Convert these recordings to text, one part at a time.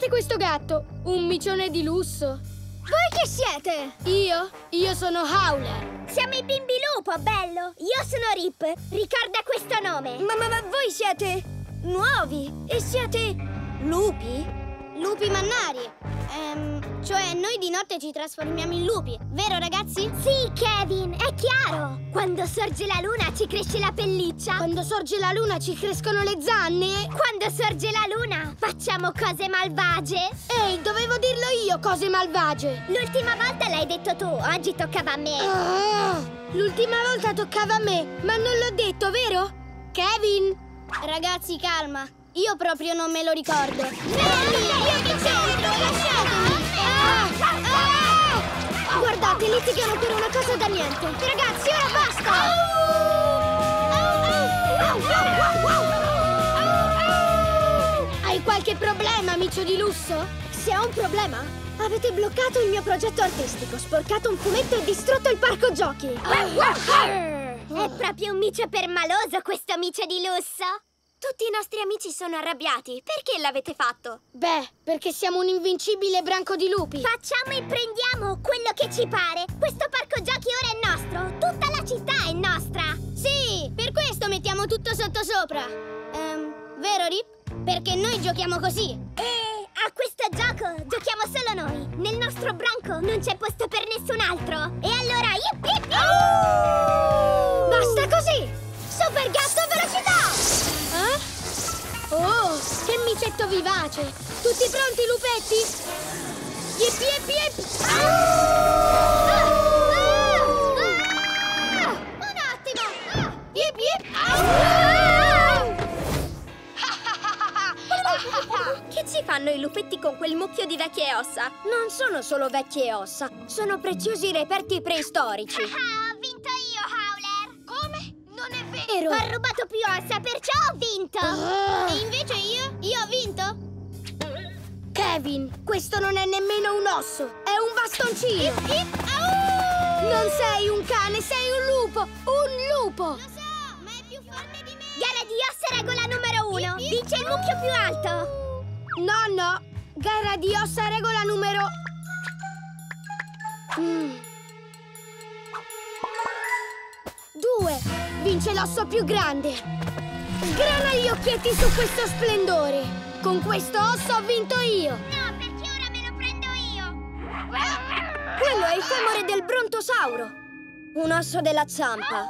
Guardate questo gatto! Un micione di lusso! Voi chi siete? Io sono Howler! Siamo i Bimbi Lupo, bello! Io sono Rip! Ricorda questo nome! Ma voi siete nuovi! E siete lupi? Lupi mannari! Cioè noi di notte ci trasformiamo in lupi, vero ragazzi? Sì, Kevin, è chiaro! Quando sorge la luna ci cresce la pelliccia. Quando sorge la luna ci crescono le zanne. Quando sorge la luna facciamo cose malvagie. Ehi, dovevo dirlo io, cose malvagie! L'ultima volta l'hai detto tu, oggi toccava a me. L'ultima volta toccava a me, ma non l'ho detto, vero? Kevin! Ragazzi, calma, io proprio non me lo ricordo. Io che c'entro, lasciatemi! Guardate, litigano per una cosa da niente. Ragazzi, ora basta! Hai qualche problema, amico di lusso? Se ho un problema? Avete bloccato il mio progetto artistico, sporcato un fumetto e distrutto il parco giochi! È proprio un micio permaloso questo micio di lusso! Tutti i nostri amici sono arrabbiati. Perché l'avete fatto? Beh, perché siamo un invincibile branco di lupi. Facciamo e prendiamo quello che ci pare. Questo parco giochi ora è nostro. Tutta la città è nostra. Sì, per questo mettiamo tutto sottosopra. Vero, Rip? Perché noi giochiamo così. E a questo gioco giochiamo solo noi. Nel nostro branco non c'è posto per nessun altro. E allora, yip yip yip! Basta così! Super gatto velocità! Oh, che micetto vivace! Tutti pronti, lupetti? Yip yip yip! Un attimo! Yip yip! Che ci fanno i lupetti con quel mucchio di vecchie ossa? Non sono solo vecchie ossa, sono preziosi reperti preistorici. Ho vinto io, Howler! Come? Non è Vero? Ho rubato più ossa, perciò ho vinto! E invece io? Io ho vinto? Kevin, questo non è nemmeno un osso, è un bastoncino! Non sei un cane, sei un lupo! Un lupo! Lo so, ma è più forte di me! Gara di ossa regola numero 1! Vince il mucchio più alto! No, gara di ossa regola numero... 2. Vince l'osso più grande. Sgrana gli occhietti su questo splendore. Con questo osso ho vinto io. No, perché ora me lo prendo io! Quello è il femore del brontosauro. Un osso della zampa.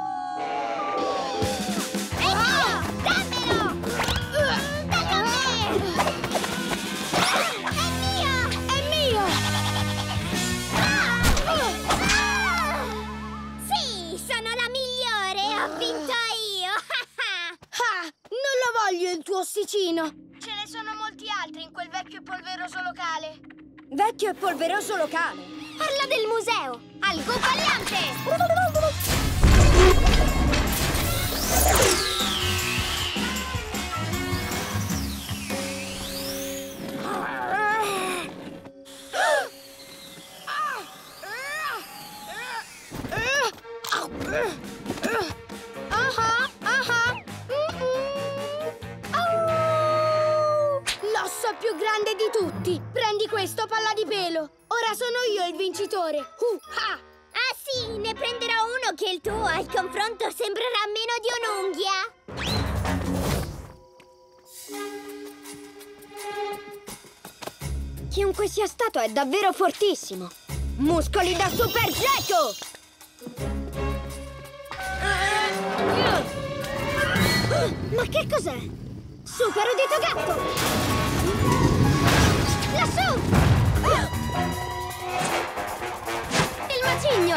È mio! Dammelo! Dallo a me! È mio! È mio! Sì, sono la migliore! Ho vinto io! Ah, non lo voglio il tuo ossicino. Ce ne sono molti altri in quel vecchio e polveroso locale. Vecchio e polveroso locale? Parla del museo! Al Gupaliante! L'osso più grande di tutti. Prendi questo, palla di pelo. Ora sono io il vincitore. Ah sì, ne prenderò uno che il tuo al confronto sembrerà meno di un'unghia. Chiunque sia stato è davvero fortissimo. Muscoli da super getto! Ma che cos'è? Super udito gatto! Lassù! Il macigno!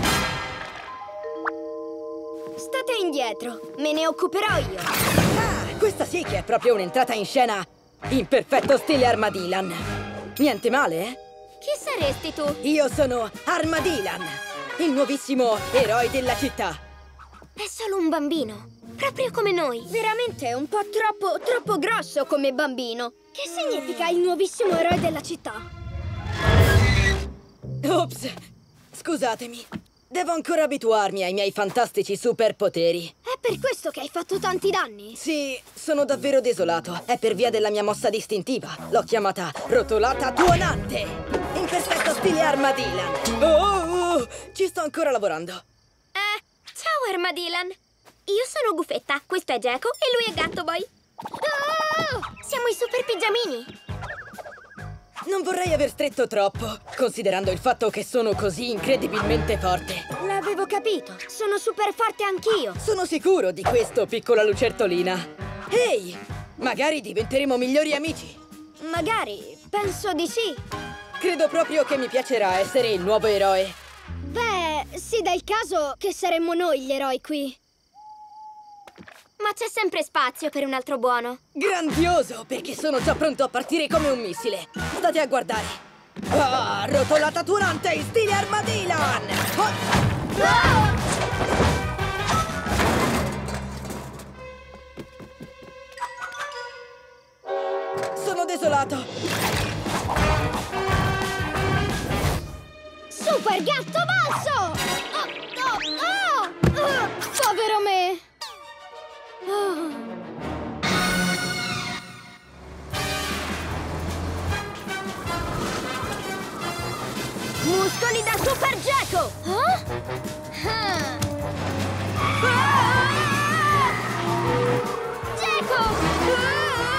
State indietro, me ne occuperò io. Questa sì che è proprio un'entrata in scena in perfetto stile Armadillan. Niente male, eh? Chi saresti tu? Io sono Armadillan, il nuovissimo eroe della città. È solo un bambino, proprio come noi. Veramente è un po' troppo grosso come bambino. Che significa il nuovissimo eroe della città? Ops, scusatemi. Devo ancora abituarmi ai miei fantastici superpoteri. È per questo che hai fatto tanti danni? Sì, sono davvero desolato. È per via della mia mossa distintiva. L'ho chiamata rotolata tuonante. In perfetto stile Armadillan. Oh, ci sto ancora lavorando. Ciao Armadillan. Io sono Gufetta, questo è Geco e lui è Gattoboy. Oh, siamo i super pigiamini. Non vorrei aver stretto troppo, considerando il fatto che sono così incredibilmente forte. L'avevo capito, sono super forte anch'io. Sono sicuro di questo, piccola lucertolina. Ehi, magari diventeremo migliori amici. Magari, penso di sì. Credo proprio che mi piacerà essere il nuovo eroe. Beh, sì, dà il caso che saremmo noi gli eroi qui. Ma c'è sempre spazio per un altro buono. Grandioso, perché sono già pronto a partire come un missile. State a guardare. Ah, rotolata tuonante in stile Armadillan! Sono desolato. Super gatto balzo! Povero me! Muscoli da Super Geco! Geco!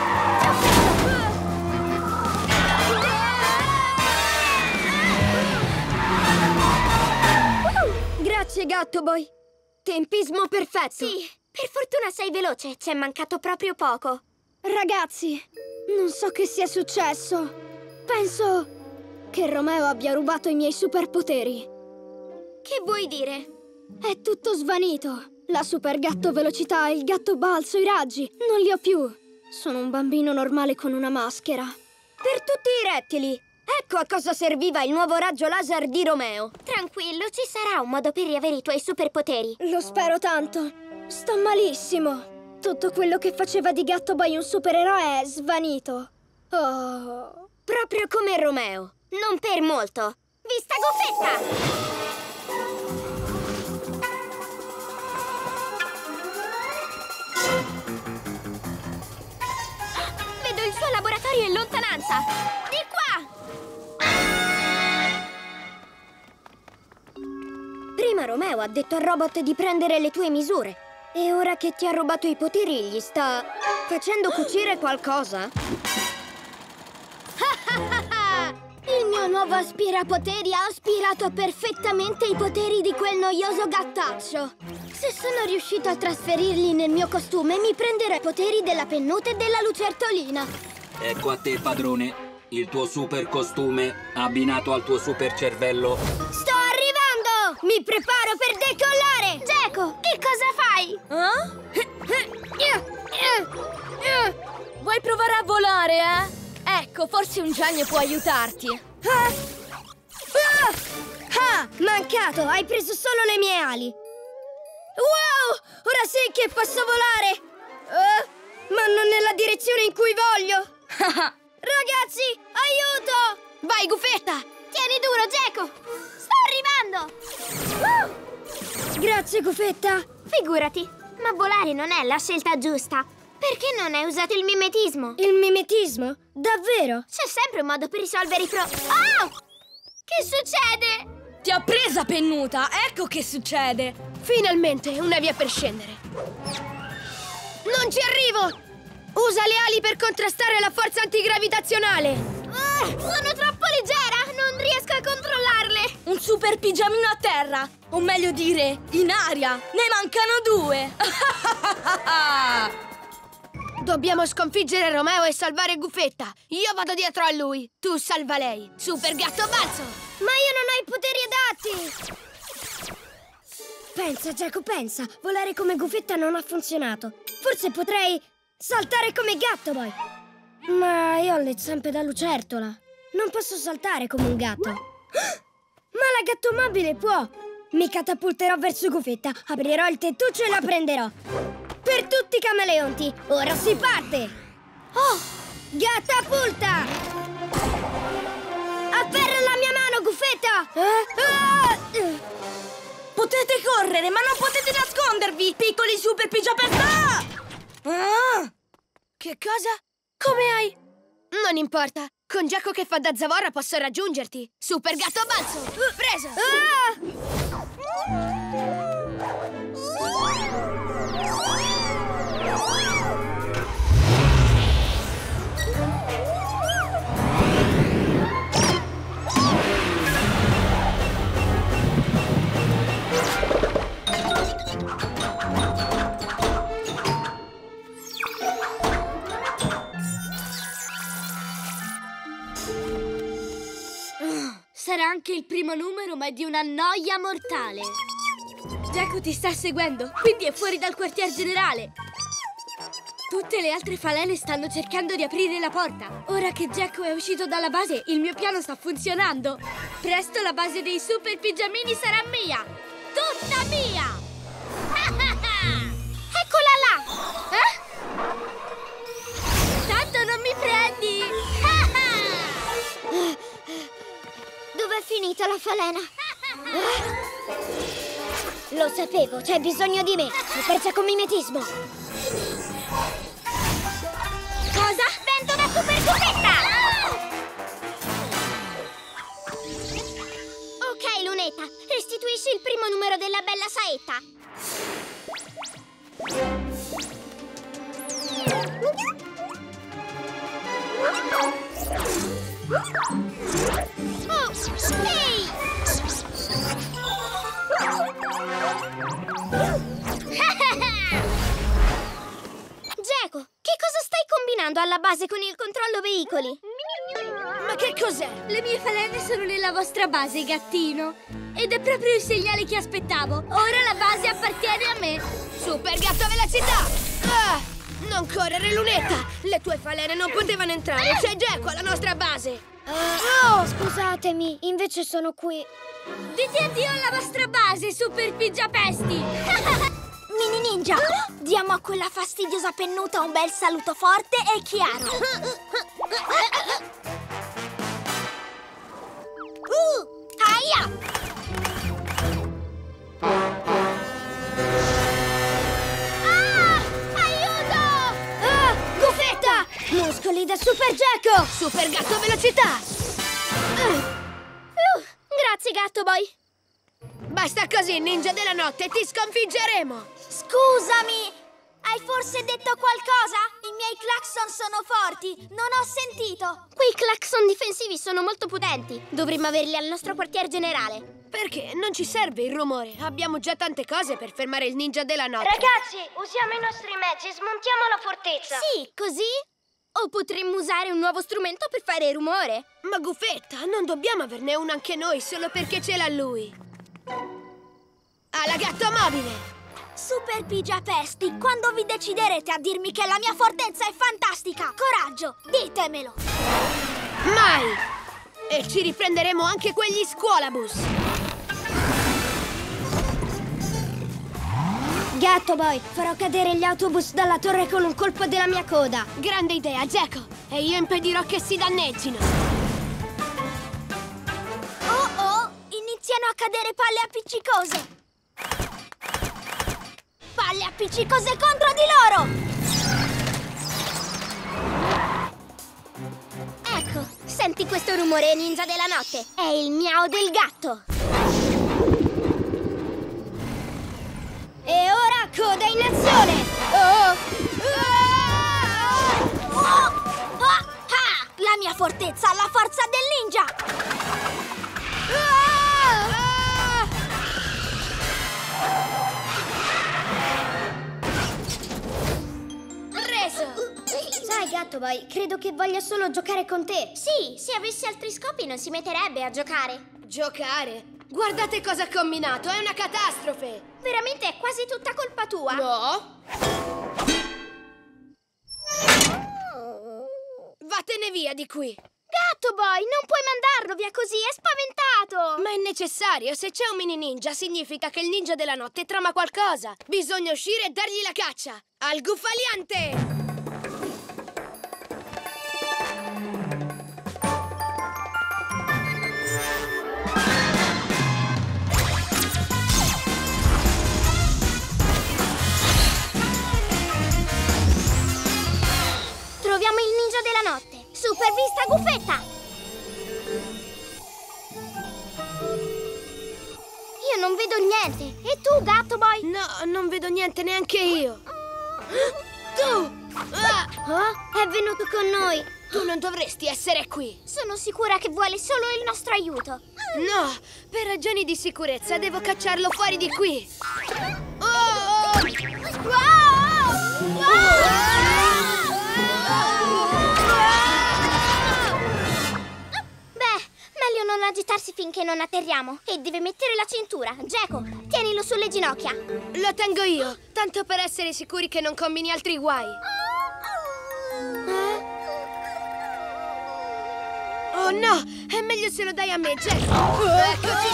Grazie, Gattoboy! Tempismo perfetto! Sì, per fortuna sei veloce, ci è mancato proprio poco. Ragazzi, non so che sia successo. Penso che Romeo abbia rubato i miei superpoteri. Che vuoi dire? È tutto svanito. La super gatto velocità, il gatto balzo, i raggi. Non li ho più. Sono un bambino normale con una maschera. Per tutti i rettili! Ecco a cosa serviva il nuovo raggio laser di Romeo. Tranquillo, ci sarà un modo per riavere i tuoi superpoteri. Lo spero tanto. Sto malissimo. Tutto quello che faceva di Gattoboy un supereroe è svanito. Oh. Proprio come Romeo. Non per molto. Vista Gufetta! Vedo il suo laboratorio in lontananza! Di qua! Prima Romeo ha detto al robot di prendere le tue misure. E ora che ti ha rubato i poteri, gli sta facendo cucire qualcosa? Il mio nuovo aspirapoteri ha aspirato perfettamente i poteri di quel noioso gattaccio. Se sono riuscito a trasferirli nel mio costume, mi prenderò i poteri della pennuta e della lucertolina. Ecco a te, padrone. Il tuo super costume abbinato al tuo super cervello. Sto arrivando! Mi preparo per decollare! Geco, che cosa fai? Vuoi provare a volare, eh? Ecco, forse un genio può aiutarti. Mancato! Hai preso solo le mie ali! Wow! Ora sì che posso volare! Ma non nella direzione in cui voglio! Ragazzi, aiuto! Vai, Gufetta! Tieni duro, Geco! Sto arrivando! Grazie, Gufetta! Figurati, ma volare non è la scelta giusta. Perché non hai usato il mimetismo? Il mimetismo? Davvero? C'è sempre un modo per risolvere i Oh! Che succede? Ti ho presa, pennuta! Ecco che succede! Finalmente una via per scendere. Non ci arrivo! Usa le ali per contrastare la forza antigravitazionale! Sono troppo leggera! Non riesco a controllarle! Un super pigiamino a terra! O meglio dire, in aria! Ne mancano 2! Dobbiamo sconfiggere Romeo e salvare Gufetta! Io vado dietro a lui! Tu salva lei! Super gatto balzo! Ma io non ho i poteri adatti! Pensa, Geco, pensa! Volare come Gufetta non ha funzionato! Forse potrei saltare come Gattoboy! Ma io ho le zampe da lucertola! Non posso saltare come un gatto! Ma la gattomobile può! Mi catapulterò verso Gufetta, aprirò il tettuccio e la prenderò! Per tutti i camaleonti! Ora si parte! Oh! Gattapulta! Afferra la mia mano, Gufetta! Gufetta! Potete correre, ma non potete nascondervi, piccoli super pigiapesta! Che cosa? Come hai? Non importa. Con Gecko che fa da zavorra posso raggiungerti. Super gatto a balzo! Preso! Sarà anche il primo numero, ma è di una noia mortale. Gecko ti sta seguendo, quindi è fuori dal quartier generale. Tutte le altre falene stanno cercando di aprire la porta. Ora che Gecko è uscito dalla base, il mio piano sta funzionando. Presto la base dei super pigiamini sarà mia! Tutta mia! Eccola là! Tanto non mi prendi! Dov'è finita la falena? Lo sapevo, c'è bisogno di me. Super giacomimetismo. Cosa? Vento da super gufetta! Ok, Lunetta, restituisci il primo numero della bella saetta. Ehi! Gecko, che cosa stai combinando alla base con il controllo veicoli? Ma che cos'è? Le mie falene sono nella vostra base, gattino. Ed è proprio il segnale che aspettavo. Ora la base appartiene a me. Super gatto velocità! Non correre, Lunetta! Le tue falene non potevano entrare. C'è Gecko alla nostra base. Scusatemi, invece sono qui. Dite addio alla vostra base, super pigiapesti! Mini Ninja, diamo a quella fastidiosa pennuta un bel saluto forte e chiaro. Aia! Aiuto! Gufetta! Muscoli da super Gecko! Super gatto velocità! Grazie, Gatto Boy. Basta così, ninja della notte, ti sconfiggeremo! Scusami, hai forse detto qualcosa? I miei clacson sono forti, non ho sentito. Quei clacson difensivi sono molto potenti. Dovremmo averli al nostro quartier generale. Perché? Non ci serve il rumore. Abbiamo già tante cose per fermare il ninja della notte. Ragazzi, usiamo i nostri mezzi e smontiamo la fortezza. Sì, così? O potremmo usare un nuovo strumento per fare rumore. Ma Gufetta, non dobbiamo averne uno anche noi solo perché ce l'ha lui. Alla gatto mobile! Super pigiapesti, quando vi deciderete a dirmi che la mia fortezza è fantastica? Coraggio, ditemelo! Mai! E ci riprenderemo anche quegli scuolabus! Gatto Boy, farò cadere gli autobus dalla torre con un colpo della mia coda. Grande idea, Gecko! E io impedirò che si danneggino! Oh! Iniziano a cadere palle appiccicose! Palle appiccicose contro di loro! Ecco, senti questo rumore, ninja della notte? È il miau del gatto! E ora coda in azione! La mia fortezza ha la forza del ninja! Preso! Sai, Gatto Boy, credo che voglia solo giocare con te. Sì, se avessi altri scopi non si metterebbe a giocare. Giocare? Guardate cosa ha combinato, è una catastrofe! Veramente è quasi tutta colpa tua. No! Vattene via di qui! Gatto Boy, non puoi mandarlo via così, è spaventato! Ma è necessario, se c'è un mini ninja significa che il ninja della notte trama qualcosa. Bisogna uscire e dargli la caccia! Al Gufaliante! Troviamo il ninja della notte. Super vista Gufetta! Io non vedo niente. E tu, Gatto Boy? No, non vedo niente neanche io. Tu! Oh, è venuto con noi. Tu non dovresti essere qui. Sono sicura che vuole solo il nostro aiuto. No, per ragioni di sicurezza devo cacciarlo fuori di qui. Beh, meglio non agitarsi finché non atterriamo. E deve mettere la cintura. Geco, tienilo sulle ginocchia. Lo tengo io, tanto per essere sicuri che non combini altri guai. Oh no, è meglio se lo dai a me, Jack. Eccoci,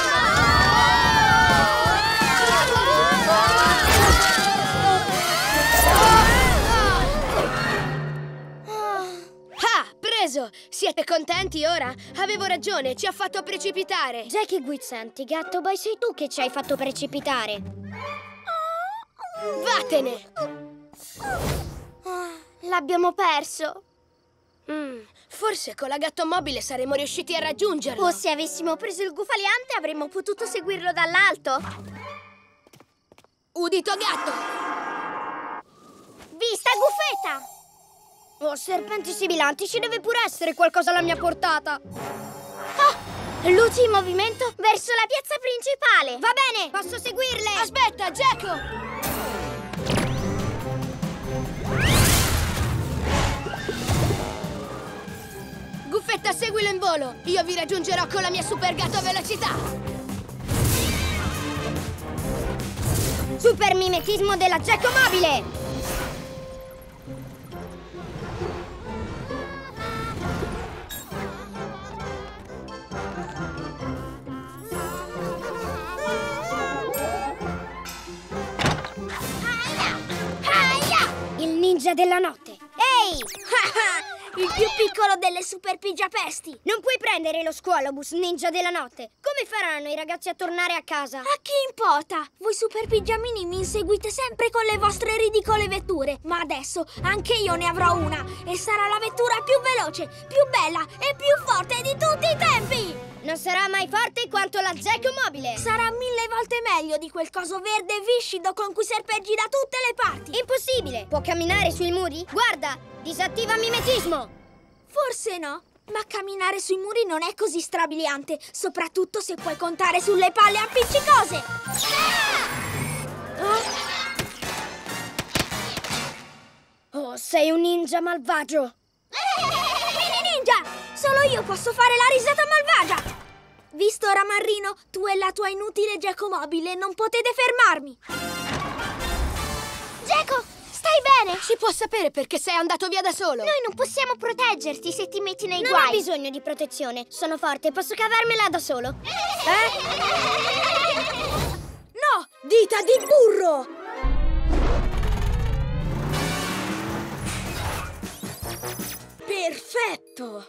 Ah, preso! Siete contenti ora? Avevo ragione, ci ha fatto precipitare. Jackie Guizzanti, Gatto Boy, sei tu che ci hai fatto precipitare. Vattene! L'abbiamo perso. Forse con la gattomobile saremmo riusciti a raggiungerlo. O se avessimo preso il gufaliante avremmo potuto seguirlo dall'alto. Udito gatto! Vista Gufetta! Oh, serpenti sibilanti, ci deve pure essere qualcosa alla mia portata. Oh, luci in movimento verso la piazza principale. Va bene, posso seguirle. Aspetta, Geco! Gufetta, seguilo in volo! Io vi raggiungerò con la mia super gatto velocità! Super mimetismo della Geccomobile! Il ninja della notte! Ehi! Il più piccolo delle super pigiapesti! Non puoi prendere lo scuolobus, ninja della notte! Come faranno i ragazzi a tornare a casa? A chi importa? Voi super pigiamini mi inseguite sempre con le vostre ridicole vetture! Ma adesso anche io ne avrò una! E sarà la vettura più veloce, più bella e più forte di tutti i tempi! Non sarà mai forte quanto la Geccomobile! Sarà 1000 volte meglio di quel coso verde viscido con cui serpeggi da tutte le parti! Impossibile! Può camminare sui muri? Guarda! Disattiva mimetismo! Forse no, ma camminare sui muri non è così strabiliante, soprattutto se puoi contare sulle palle appiccicose! Oh, sei un ninja malvagio! Mini ninja! Solo io posso fare la risata malvagia! Visto, Ramarrino, tu e la tua inutile Geccomobile non potete fermarmi! Geco! Stai bene? Si può sapere perché sei andato via da solo? Noi non possiamo proteggerti se ti metti nei guai. Non ho bisogno di protezione. Sono forte, posso cavarmela da solo. No! Dita di burro! Perfetto!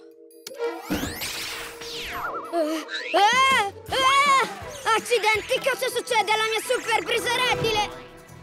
Accidenti, cosa succede alla mia super presa rettile?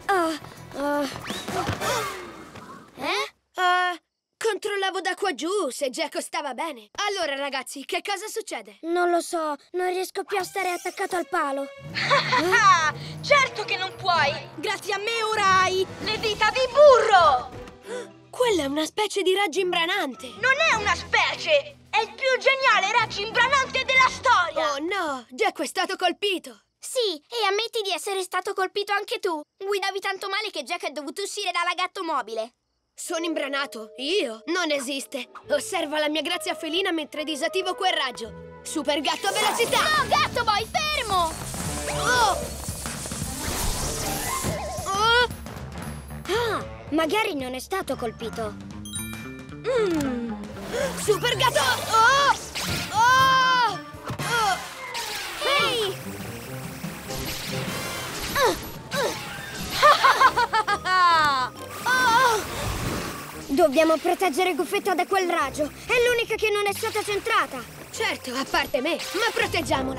Controllavo da qua giù se Geco stava bene. Allora, ragazzi, che cosa succede? Non lo so, non riesco più a stare attaccato al palo. Certo che non puoi! Grazie a me ora hai le dita di burro! Quella è una specie di raggio imbranante. Non è una specie! È il più geniale raggio imbranante della storia! Oh no, Geco è stato colpito. Sì, e ammetti di essere stato colpito anche tu. Guidavi tanto male che Jack è dovuto uscire dalla gattomobile. Sono imbranato? Io? Non esiste. Osserva la mia grazia felina mentre disattivo quel raggio. Super gatto a velocità! No, Gatto Boy, fermo! Ah, magari non è stato colpito. Super gatto! Ehi! Dobbiamo proteggere Gufetta da quel raggio. È l'unica che non è stata centrata. Certo, a parte me, ma proteggiamola.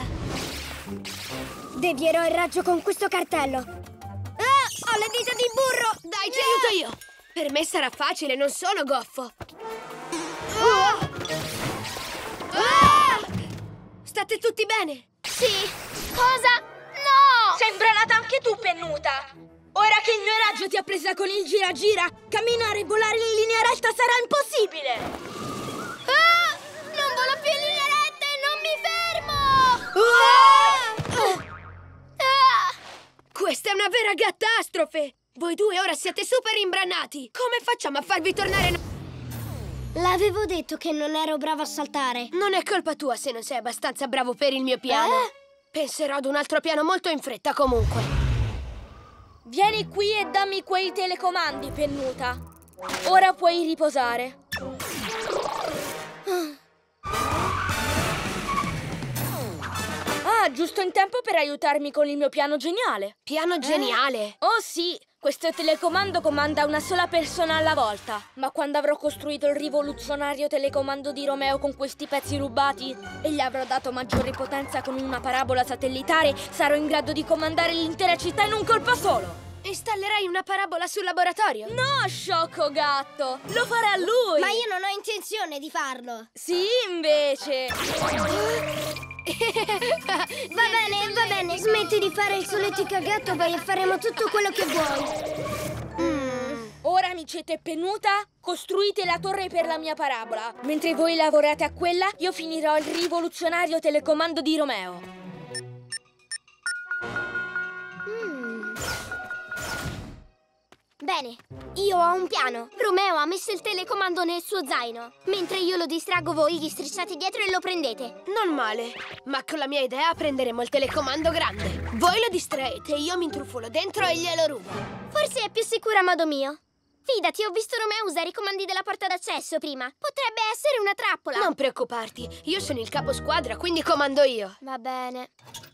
Devierò il raggio con questo cartello. Ho le dita di burro! Dai, ti aiuto io! Per me sarà facile, non sono goffo. State tutti bene? Sì. Cosa? No! Sei imbranata anche tu, Pennuta. Ora che il mio raggio ti ha presa con il gira-gira, camminare e volare in linea retta sarà impossibile! Non volo più in linea retta e non mi fermo! Questa è una vera catastrofe! Voi due ora siete super imbranati! Come facciamo a farvi tornare? L'avevo detto che non ero bravo a saltare. Non è colpa tua se non sei abbastanza bravo per il mio piano. Penserò ad un altro piano molto in fretta comunque. Vieni qui e dammi quei telecomandi, Pennuta. Ora puoi riposare. Ah, giusto in tempo per aiutarmi con il mio piano geniale. Piano geniale? Oh sì, questo telecomando comanda una sola persona alla volta. Ma quando avrò costruito il rivoluzionario telecomando di Romeo con questi pezzi rubati e gli avrò dato maggiore potenza con una parabola satellitare, sarò in grado di comandare l'intera città in un colpo solo. Installerai una parabola sul laboratorio? No, sciocco gatto! Lo farà lui! Ma io non ho intenzione di farlo! Sì, invece! Va bene, smetti di fare il solito cagato e faremo tutto quello che vuoi. Ora, amicette Pennuta, costruite la torre per la mia parabola. Mentre voi lavorate a quella, io finirò il rivoluzionario telecomando di Romeo. Bene, io ho un piano. Romeo ha messo il telecomando nel suo zaino. Mentre io lo distraggo, voi gli strisciate dietro e lo prendete. Non male, ma con la mia idea prenderemo il telecomando grande. Voi lo distraete, io mi intrufolo dentro e glielo rubo. Forse è più sicuro a modo mio. Fidati, ho visto Romeo usare i comandi della porta d'accesso prima. Potrebbe essere una trappola. Non preoccuparti, io sono il capo squadra, quindi comando io. Va bene.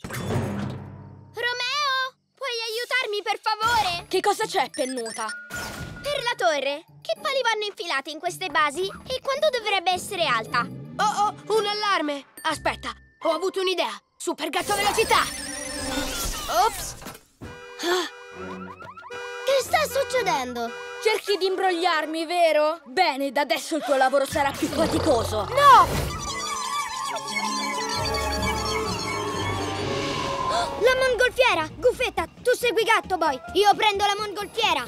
Romeo, puoi aiutarmi per favore? Che cosa c'è, Pennuta? Per la torre, che pali vanno infilate in queste basi e quanto dovrebbe essere alta? Oh, un allarme! Aspetta, ho avuto un'idea! Super gatto velocità! Ops! Che sta succedendo? Cerchi di imbrogliarmi, vero? Bene, da adesso il tuo lavoro sarà più faticoso. No! La mongolfiera! Gufetta, tu segui Gatto Boy! Io prendo la mongolfiera!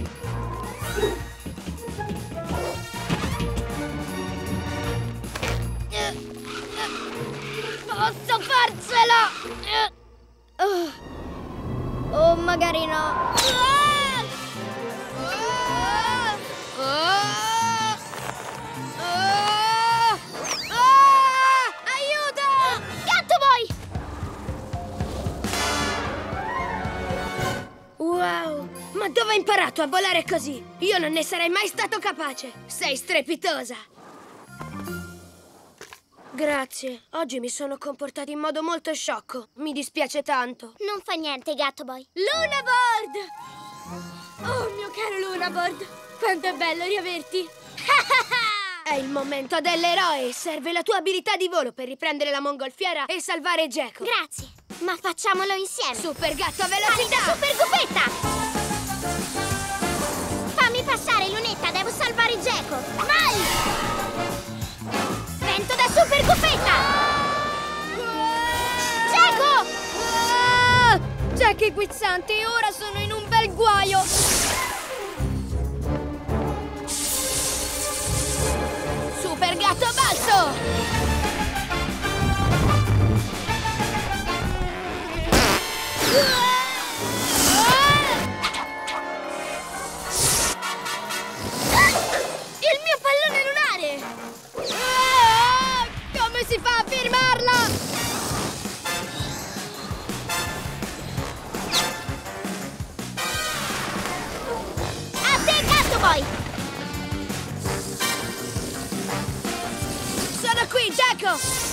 Posso farcela! Oh, magari no! Aiuto! Gatto Boy! Wow! Ma dove hai imparato a volare così? Io non ne sarei mai stato capace! Sei strepitosa! Grazie. Oggi mi sono comportato in modo molto sciocco. Mi dispiace tanto. Non fa niente, Gatto Boy. Lunaboard! Oh, mio caro Lunaboard! Quanto è bello riaverti! È il momento dell'eroe! Serve la tua abilità di volo per riprendere la mongolfiera e salvare Geco. Grazie! Ma facciamolo insieme! Super gatto a velocità! Super gufetta! Fammi passare, Lunetta! Devo salvare Geco! Vai! Vento da super gufetta! Geco! Geco guizzanti, ora sono in un bel guaio! Super gatto a balzo! Il mio pallone lunare! Come si fa a fermarla? A te, Gatto Boy! Sono qui, Geco!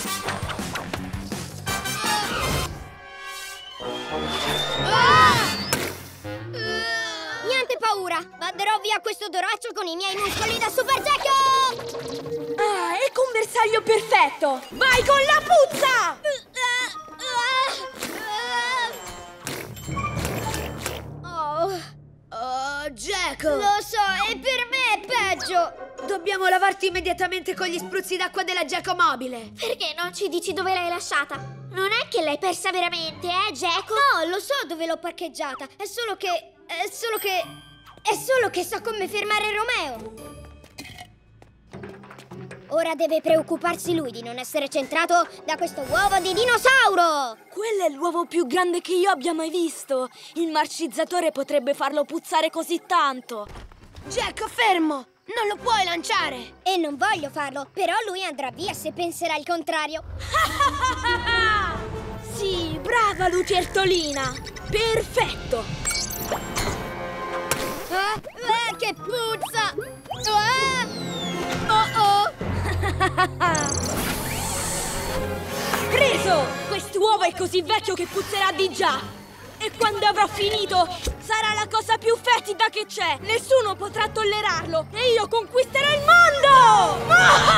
Niente paura! Manderò via questo doraccio con i miei muscoli da Super Geco! Ah, ecco un bersaglio perfetto! Vai con la puzza! Oh, Geco! Geco! Lo so, e per me è peggio! Dobbiamo lavarti immediatamente con gli spruzzi d'acqua della Geco mobile! Perché non ci dici dove l'hai lasciata? Non è che l'hai persa veramente, Geco? No, lo so dove l'ho parcheggiata. È solo che so come fermare Romeo. Ora deve preoccuparsi lui di non essere centrato da questo uovo di dinosauro! Quello è l'uovo più grande che io abbia mai visto! Il marcizzatore potrebbe farlo puzzare così tanto! Geco, fermo! Non lo puoi lanciare! E non voglio farlo, però lui andrà via se penserà il contrario. Sì, brava lucertolina! Perfetto! Che puzza! Oh! Preso! Quest'uovo è così vecchio che puzzerà di già! E quando avrò finito, sarà la cosa più fetida che c'è! Nessuno potrà tollerarlo! E io conquisterò il mondo!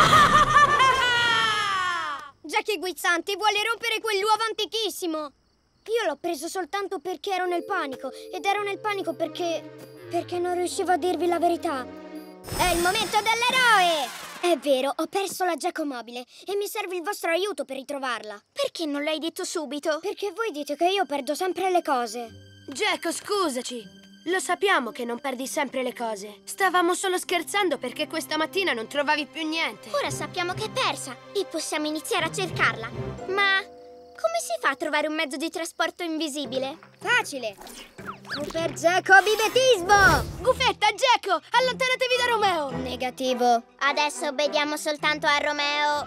Jackie Guizzanti vuole rompere quell'uovo antichissimo! Io l'ho preso soltanto perché ero nel panico. Ed ero nel panico perché non riuscivo a dirvi la verità. È il momento dell'eroe! È vero, ho perso la Geco mobile e mi serve il vostro aiuto per ritrovarla. Perché non l'hai detto subito? Perché voi dite che io perdo sempre le cose. Geco, scusaci! Lo sappiamo che non perdi sempre le cose. Stavamo solo scherzando perché questa mattina non trovavi più niente. Ora sappiamo che è persa e possiamo iniziare a cercarla. Ma come si fa a trovare un mezzo di trasporto invisibile? Facile! Super Geco bibetismo! Gufetta, Geco, allontanatevi da Romeo! Negativo. Adesso obbediamo soltanto a Romeo.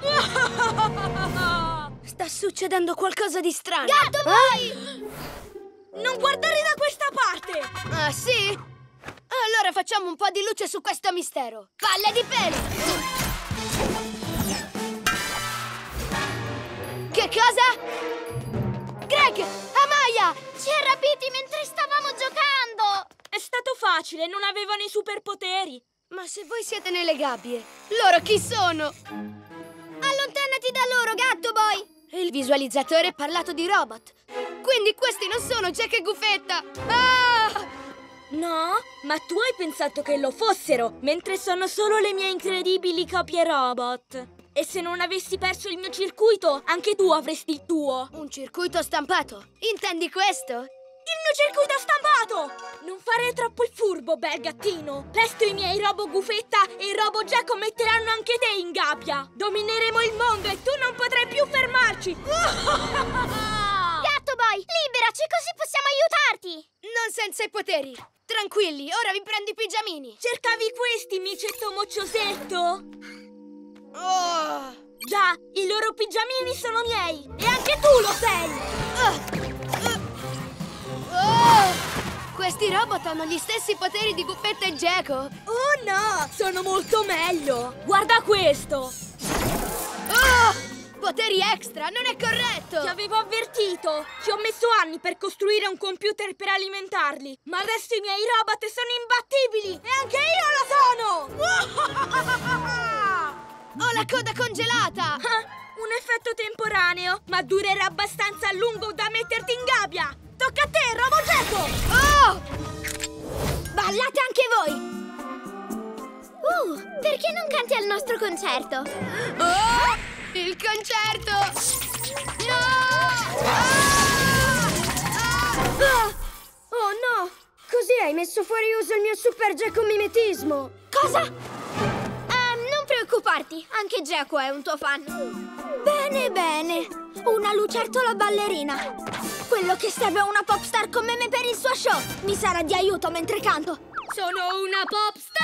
Sta succedendo qualcosa di strano. Gatto boy! Non guardare da questa parte! Ah, sì? Allora facciamo un po' di luce su questo mistero. Palle di pelo! Che cosa? Greg! Amaya! Ci ha rapiti mentre stavamo giocando! È stato facile, non avevano i superpoteri! Ma se voi siete nelle gabbie, loro chi sono? Allontanati da loro, Gatto boy! Il visualizzatore ha parlato di robot. Quindi questi non sono Jack e Gufetta! Ah! No, ma tu hai pensato che lo fossero, mentre sono solo le mie incredibili copie robot. E se non avessi perso il mio circuito, anche tu avresti il tuo. Un circuito stampato? Intendi questo? Il mio circuito stampato! Non fare troppo il furbo, bel gattino. Presto i miei robo Gufetta e il robo Geco metteranno anche te in gabbia. Domineremo il mondo e tu non potrai più fermarci. Gatto boy, liberaci così possiamo aiutarti! Non senza i poteri. Tranquilli, ora vi prendo i pigiamini. Cercavi questi, micetto mocciosetto? Oh! Già, i loro pigiamini sono miei! E anche tu lo sei! Questi robot hanno gli stessi poteri di Gufetta e Geco! Oh no! Sono molto meglio! Guarda questo! Oh! Poteri extra! Non è corretto! Ti avevo avvertito! Ci ho messo anni per costruire un computer per alimentarli! Ma adesso i miei robot sono imbattibili! E anche io lo sono! Ho la coda congelata! Un effetto temporaneo, ma durerà abbastanza a lungo da metterti in gabbia! Tocca a te, Robo Geco! Oh! Ballate anche voi! Perché non canti al nostro concerto? Oh! Il concerto! No! Oh no! Così hai messo fuori uso il mio super Geco mimetismo! Cosa? Non preoccuparti, anche Geco è un tuo fan. Bene, bene. Una lucertola ballerina. Quello che serve a una pop star come me per il suo show. Mi sarà di aiuto mentre canto. Sono una pop star!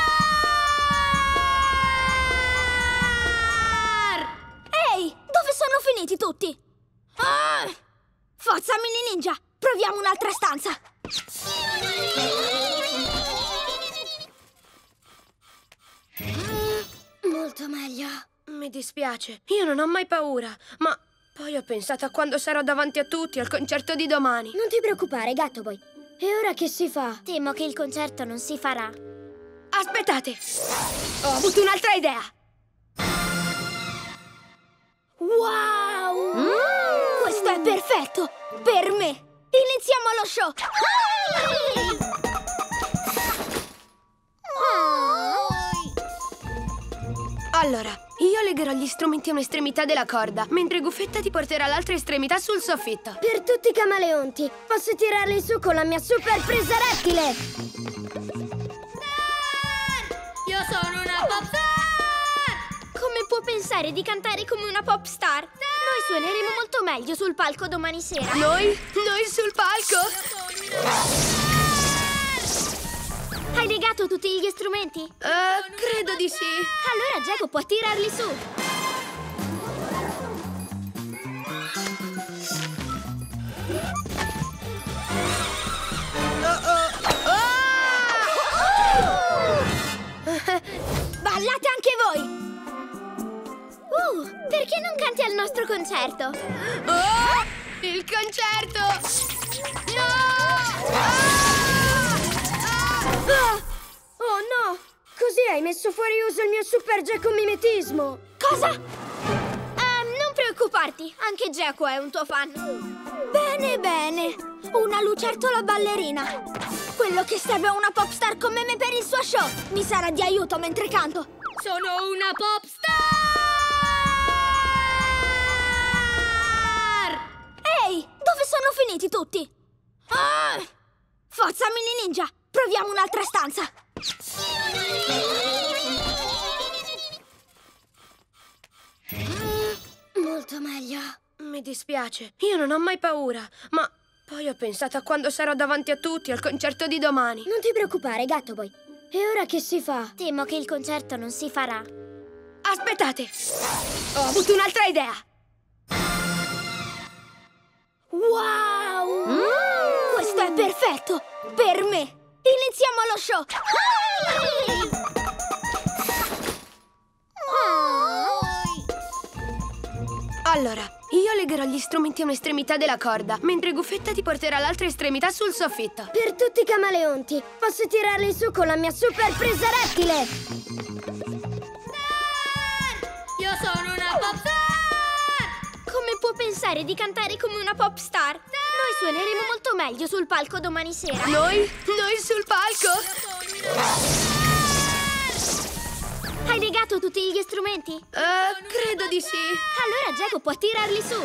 Ehi, dove sono finiti tutti? Forza mini ninja, proviamo un'altra stanza. Molto meglio. Mi dispiace, io non ho mai paura, ma poi ho pensato a quando sarò davanti a tutti al concerto di domani. Non ti preoccupare, Gatto boy. E ora che si fa? Temo che il concerto non si farà. Aspettate! Ho avuto un'altra idea! Wow! Questo è perfetto! Per me! Iniziamo lo show! Allora, io legherò gli strumenti a un'estremità della corda, mentre Gufetta ti porterà l'altra estremità sul soffitto. Per tutti i camaleonti, posso tirarli su con la mia super presa rettile! Io sono una popstar! Come può pensare di cantare come una pop star? Noi suoneremo molto meglio sul palco domani sera. Noi? Noi sul palco? Hai legato tutti gli strumenti? Credo di sì. Allora Geco può tirarli su. Ballate anche voi! Perché non canti al nostro concerto? Oh! Il concerto! No! Oh no! Così hai messo fuori uso il mio super Geco mimetismo! Cosa? Non preoccuparti, anche Geco è un tuo fan. Bene, bene. Una lucertola ballerina. Quello che serve a una pop star come me per il suo show. Mi sarà di aiuto mentre canto. Sono una popstar! Ehi, dove sono finiti tutti? Forza Mini Ninja, proviamo un'altra stanza. Molto meglio. Mi dispiace, io non ho mai paura, ma poi ho pensato a quando sarò davanti a tutti al concerto di domani. Non ti preoccupare, Gattoboy. E ora che si fa? Temo che il concerto non si farà. Aspettate! Ho avuto un'altra idea! Wow! Questo è perfetto! Per me! Iniziamo lo show! Allora, io legherò gli strumenti a un'estremità della corda, mentre Gufetta ti porterà l'altra estremità sul soffitto. Per tutti i camaleonti, posso tirarli su con la mia super presa rettile! Io sono una popstar! Come può pensare di cantare come una pop star? Noi suoneremo molto meglio sul palco domani sera. Noi? Noi sul palco? Hai legato tutti gli strumenti? Credo di sì. Allora Geco può tirarli su.